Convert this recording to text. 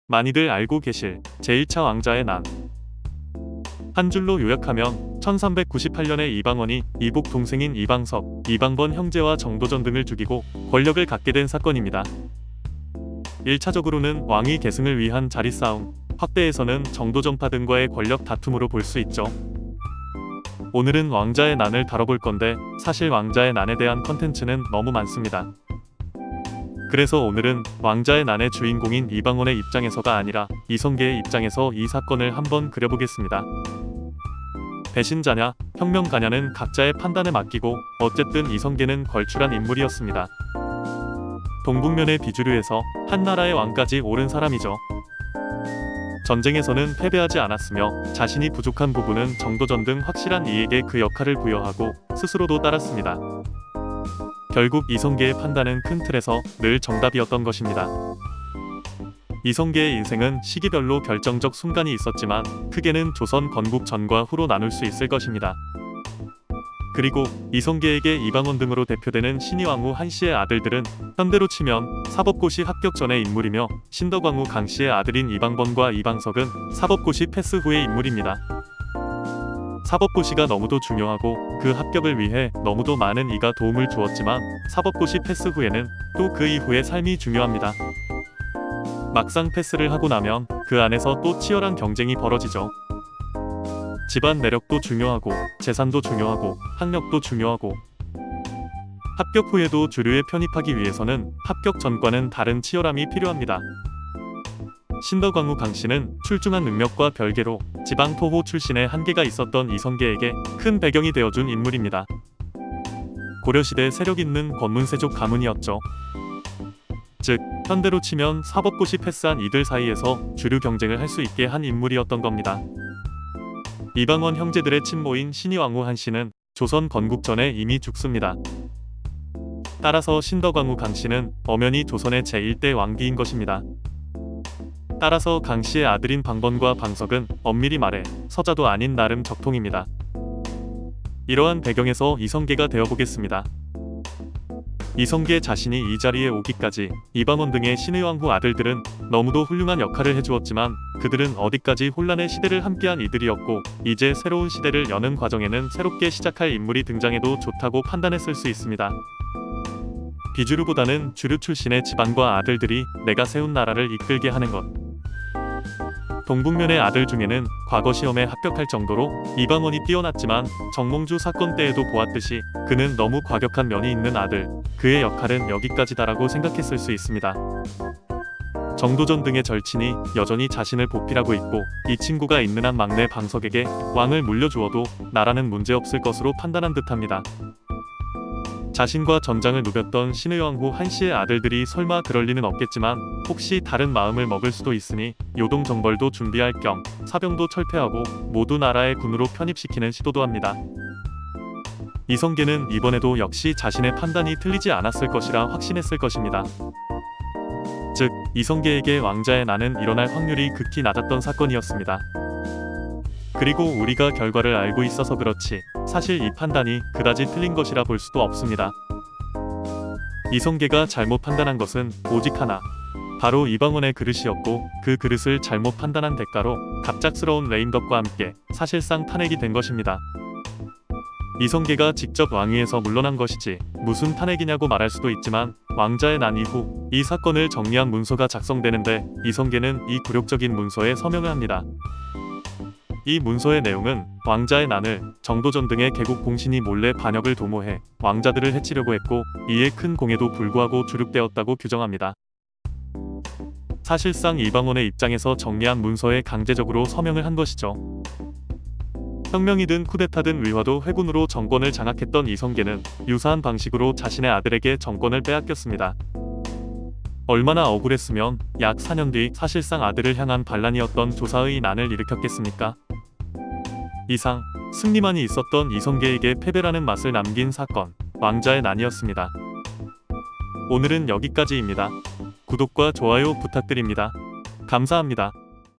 많이들 알고 계실 제1차 왕자의 난. 한 줄로 요약하면 1398년에 이방원이 이복 동생인 이방섭, 이방번 형제와 정도전 등을 죽이고 권력을 갖게 된 사건입니다. 1차적으로는 왕위 계승을 위한 자리싸움, 확대해서는 정도전파 등과의 권력 다툼으로 볼 수 있죠. 오늘은 왕자의 난을 다뤄볼 건데 사실 왕자의 난에 대한 컨텐츠는 너무 많습니다. 그래서 오늘은 왕자의 난의 주인공인 이방원의 입장에서가 아니라 이성계의 입장에서 이 사건을 한번 그려보겠습니다. 배신자냐, 혁명가냐는 각자의 판단에 맡기고 어쨌든 이성계는 걸출한 인물이었습니다. 동북면의 비주류에서 한 나라의 왕까지 오른 사람이죠. 전쟁에서는 패배하지 않았으며 자신이 부족한 부분은 정도전 등 확실한 이에게 그 역할을 부여하고 스스로도 따랐습니다. 결국 이성계의 판단은 큰 틀에서 늘 정답이었던 것입니다. 이성계의 인생은 시기별로 결정적 순간이 있었지만 크게는 조선 건국 전과 후로 나눌 수 있을 것입니다. 그리고 이성계에게 이방원 등으로 대표되는 신의왕후 한씨의 아들들은 현대로 치면 사법고시 합격 전의 인물이며 신덕왕후 강씨의 아들인 이방번과 이방석은 사법고시 패스 후의 인물입니다. 사법고시가 너무도 중요하고 그 합격을 위해 너무도 많은 이가 도움을 주었지만 사법고시 패스 후에는 또 그 이후의 삶이 중요합니다. 막상 패스를 하고 나면 그 안에서 또 치열한 경쟁이 벌어지죠. 집안 내력도 중요하고 재산도 중요하고 학력도 중요하고 합격 후에도 주류에 편입하기 위해서는 합격 전과는 다른 치열함이 필요합니다. 신덕왕후 강씨는 출중한 능력과 별개로 지방 토호 출신의 한계가 있었던 이성계에게 큰 배경이 되어준 인물입니다. 고려시대 세력 있는 권문세족 가문이었죠. 즉 현대로 치면 사법고시 패스한 이들 사이에서 주류 경쟁을 할 수 있게 한 인물이었던 겁니다. 이방원 형제들의 친모인 신의왕후 한씨는 조선 건국 전에 이미 죽습니다. 따라서 신덕왕후 강씨는 엄연히 조선의 제1대 왕비인 것입니다. 따라서 강씨의 아들인 방번과 방석은 엄밀히 말해 서자도 아닌 나름 적통입니다. 이러한 배경에서 이성계가 되어보겠습니다. 이성계 자신이 이 자리에 오기까지 이방원 등의 신의왕후 아들들은 너무도 훌륭한 역할을 해주었지만 그들은 어디까지 혼란의 시대를 함께한 이들이었고 이제 새로운 시대를 여는 과정에는 새롭게 시작할 인물이 등장해도 좋다고 판단했을 수 있습니다. 비주류보다는 주류 출신의 집안과 아들들이 내가 세운 나라를 이끌게 하는 것. 동북면의 아들 중에는 과거 시험에 합격할 정도로 이방원이 뛰어났지만 정몽주 사건 때에도 보았듯이 그는 너무 과격한 면이 있는 아들, 그의 역할은 여기까지다라고 생각했을 수 있습니다. 정도전 등의 절친이 여전히 자신을 보필하고 있고 이 친구가 있는 한 막내 방석에게 왕을 물려주어도 나라는 문제없을 것으로 판단한 듯합니다. 자신과 전장을 누볐던 신의왕후 한씨의 아들들이 설마 그럴 리는 없겠지만 혹시 다른 마음을 먹을 수도 있으니 요동정벌도 준비할 겸 사병도 철폐하고 모두 나라의 군으로 편입시키는 시도도 합니다. 이성계는 이번에도 역시 자신의 판단이 틀리지 않았을 것이라 확신했을 것입니다. 즉 이성계에게 왕자의 난은 일어날 확률이 극히 낮았던 사건이었습니다. 그리고 우리가 결과를 알고 있어서 그렇지 사실 이 판단이 그다지 틀린 것이라 볼 수도 없습니다. 이성계가 잘못 판단한 것은 오직 하나, 바로 이방원의 그릇이었고 그 그릇을 잘못 판단한 대가로 갑작스러운 레임덕과 함께 사실상 탄핵이 된 것입니다. 이성계가 직접 왕위에서 물러난 것이지 무슨 탄핵이냐고 말할 수도 있지만 왕자의 난 이후 이 사건을 정리한 문서가 작성되는데 이성계는 이 굴욕적인 문서에 서명을 합니다. 이 문서의 내용은 왕자의 난을 정도전 등의 개국 공신이 몰래 반역을 도모해 왕자들을 해치려고 했고 이에 큰 공에도 불구하고 주륙되었다고 규정합니다. 사실상 이방원의 입장에서 정리한 문서에 강제적으로 서명을 한 것이죠. 혁명이든 쿠데타든 위화도 회군으로 정권을 장악했던 이성계는 유사한 방식으로 자신의 아들에게 정권을 빼앗겼습니다. 얼마나 억울했으면 약 4년 뒤 사실상 아들을 향한 반란이었던 조사의 난을 일으켰겠습니까? 이상 승리만이 있었던 이성계에게 패배라는 맛을 남긴 사건, 왕자의 난이었습니다. 오늘은 여기까지입니다. 구독과 좋아요 부탁드립니다. 감사합니다.